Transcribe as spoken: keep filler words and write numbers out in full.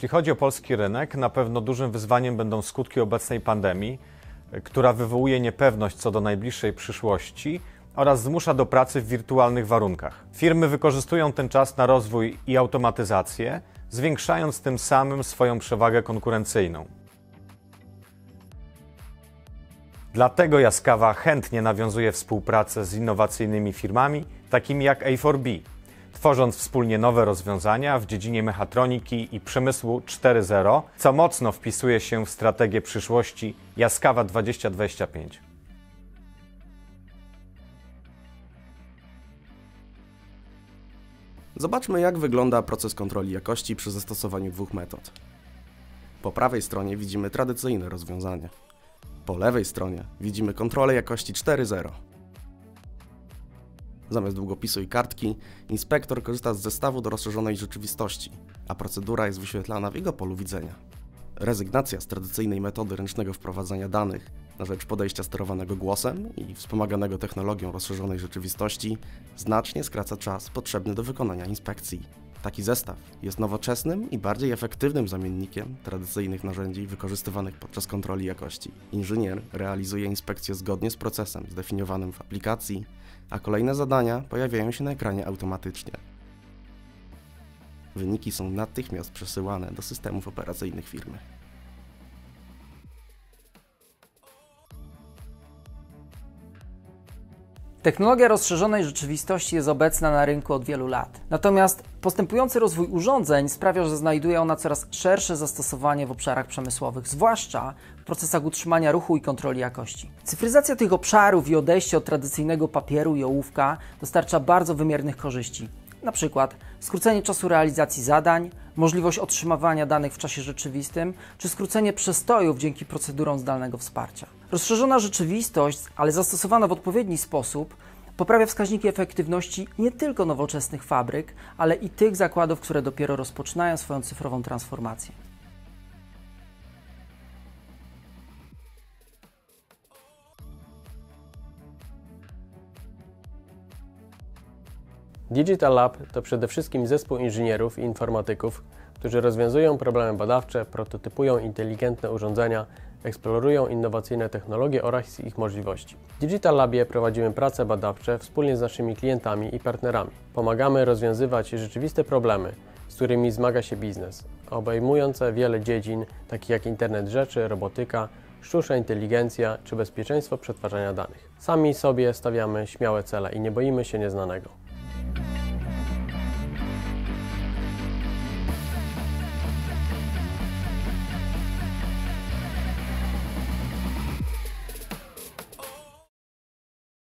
Jeśli chodzi o polski rynek, na pewno dużym wyzwaniem będą skutki obecnej pandemii, która wywołuje niepewność co do najbliższej przyszłości oraz zmusza do pracy w wirtualnych warunkach. Firmy wykorzystują ten czas na rozwój i automatyzację, zwiększając tym samym swoją przewagę konkurencyjną. Dlatego Jaskawa chętnie nawiązuje współpracę z innowacyjnymi firmami, takimi jak A cztery B, tworząc wspólnie nowe rozwiązania w dziedzinie mechatroniki i przemysłu cztery zero, co mocno wpisuje się w strategię przyszłości Jaskawa dwa tysiące dwudziesty piąty. Zobaczmy, jak wygląda proces kontroli jakości przy zastosowaniu dwóch metod. Po prawej stronie widzimy tradycyjne rozwiązanie. Po lewej stronie widzimy kontrolę jakości cztery zero. Zamiast długopisu i kartki, inspektor korzysta z zestawu do rozszerzonej rzeczywistości, a procedura jest wyświetlana w jego polu widzenia. Rezygnacja z tradycyjnej metody ręcznego wprowadzania danych na rzecz podejścia sterowanego głosem i wspomaganego technologią rozszerzonej rzeczywistości znacznie skraca czas potrzebny do wykonania inspekcji. Taki zestaw jest nowoczesnym i bardziej efektywnym zamiennikiem tradycyjnych narzędzi wykorzystywanych podczas kontroli jakości. Inżynier realizuje inspekcję zgodnie z procesem zdefiniowanym w aplikacji, a kolejne zadania pojawiają się na ekranie automatycznie. Wyniki są natychmiast przesyłane do systemów operacyjnych firmy. Technologia rozszerzonej rzeczywistości jest obecna na rynku od wielu lat. Natomiast postępujący rozwój urządzeń sprawia, że znajduje ona coraz szersze zastosowanie w obszarach przemysłowych, zwłaszcza w procesach utrzymania ruchu i kontroli jakości. Cyfryzacja tych obszarów i odejście od tradycyjnego papieru i ołówka dostarcza bardzo wymiernych korzyści. Na przykład skrócenie czasu realizacji zadań, możliwość otrzymywania danych w czasie rzeczywistym, czy skrócenie przestojów dzięki procedurom zdalnego wsparcia. Rozszerzona rzeczywistość, ale zastosowana w odpowiedni sposób, poprawia wskaźniki efektywności nie tylko nowoczesnych fabryk, ale i tych zakładów, które dopiero rozpoczynają swoją cyfrową transformację. Digital Lab to przede wszystkim zespół inżynierów i informatyków, którzy rozwiązują problemy badawcze, prototypują inteligentne urządzenia, eksplorują innowacyjne technologie oraz ich możliwości. W Digital Labie prowadzimy prace badawcze wspólnie z naszymi klientami i partnerami. Pomagamy rozwiązywać rzeczywiste problemy, z którymi zmaga się biznes, obejmujące wiele dziedzin, takich jak internet rzeczy, robotyka, sztuczna inteligencja czy bezpieczeństwo przetwarzania danych. Sami sobie stawiamy śmiałe cele i nie boimy się nieznanego.